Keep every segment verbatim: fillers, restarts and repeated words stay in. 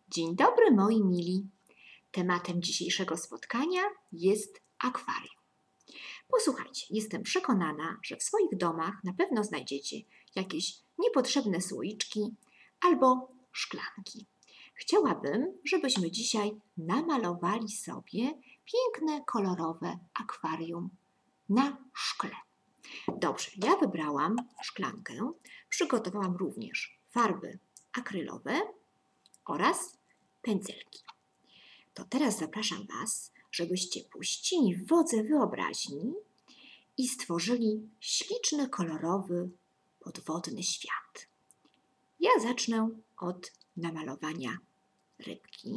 Dzień dobry, moi mili. Tematem dzisiejszego spotkania jest akwarium. Posłuchajcie, jestem przekonana, że w swoich domach na pewno znajdziecie jakieś niepotrzebne słoiczki albo szklanki. Chciałabym, żebyśmy dzisiaj namalowali sobie piękne, kolorowe akwarium na szkle. Dobrze, ja wybrałam szklankę, przygotowałam również farby akrylowe oraz pędzelki. To teraz zapraszam Was, żebyście puścili wodze wyobraźni i stworzyli śliczny, kolorowy, podwodny świat. Ja zacznę od namalowania rybki.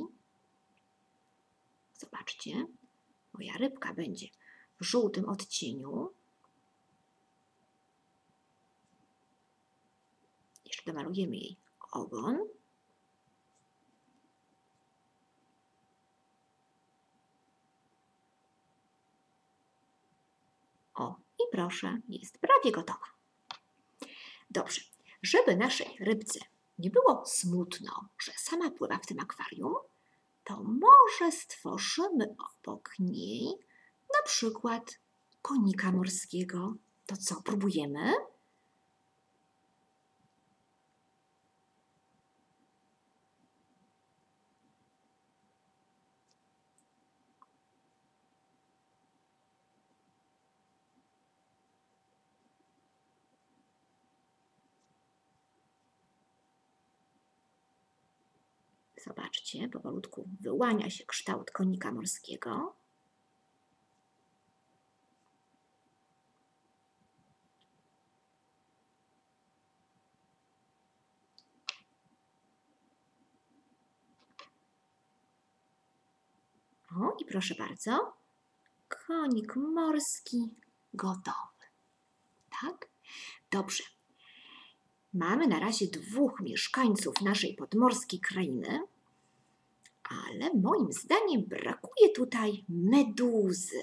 Zobaczcie, moja rybka będzie w żółtym odcieniu. Jeszcze domalujemy jej ogon. O, i proszę, jest prawie gotowa. Dobrze, żeby naszej rybce nie było smutno, że sama pływa w tym akwarium, to może stworzymy obok niej na przykład konika morskiego. To co, próbujemy? Zobaczcie, powolutku wyłania się kształt konika morskiego. O, i proszę bardzo, konik morski gotowy. Tak? Dobrze. Mamy na razie dwóch mieszkańców naszej podmorskiej krainy, ale moim zdaniem brakuje tutaj meduzy.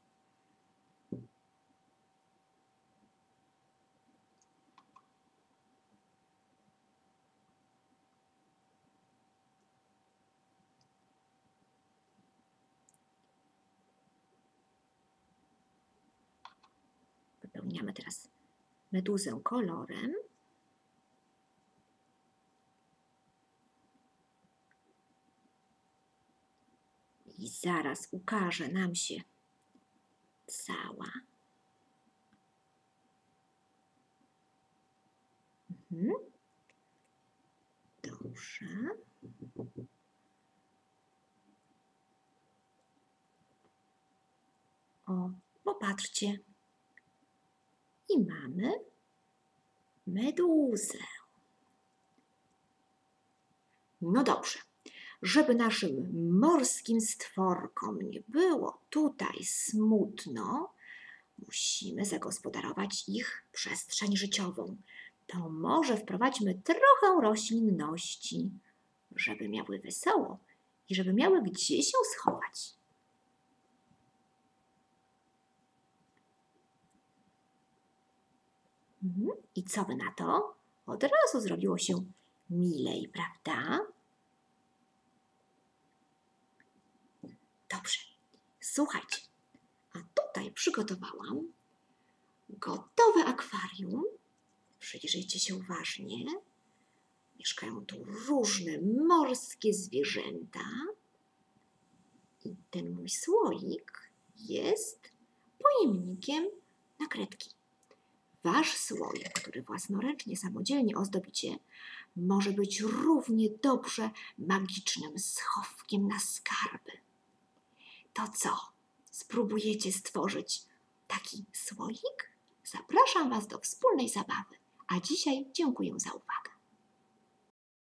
Wypełniamy teraz meduzę kolorem. I zaraz ukaże nam się cała. Mhm. Dobrze. O, popatrzcie. I mamy meduzę. No dobrze. Żeby naszym morskim stworkom nie było tutaj smutno, musimy zagospodarować ich przestrzeń życiową. To może wprowadźmy trochę roślinności, żeby miały wesoło i żeby miały gdzie się schować. I co wy na to? Od razu zrobiło się milej, prawda? Dobrze, słuchajcie, a tutaj przygotowałam gotowe akwarium. Przyjrzyjcie się uważnie. Mieszkają tu różne morskie zwierzęta. I ten mój słoik jest pojemnikiem na kredki. Wasz słoik, który własnoręcznie, samodzielnie ozdobicie, może być równie dobrze magicznym schowkiem na skarby. To co? Spróbujecie stworzyć taki słoik? Zapraszam Was do wspólnej zabawy. A dzisiaj dziękuję za uwagę.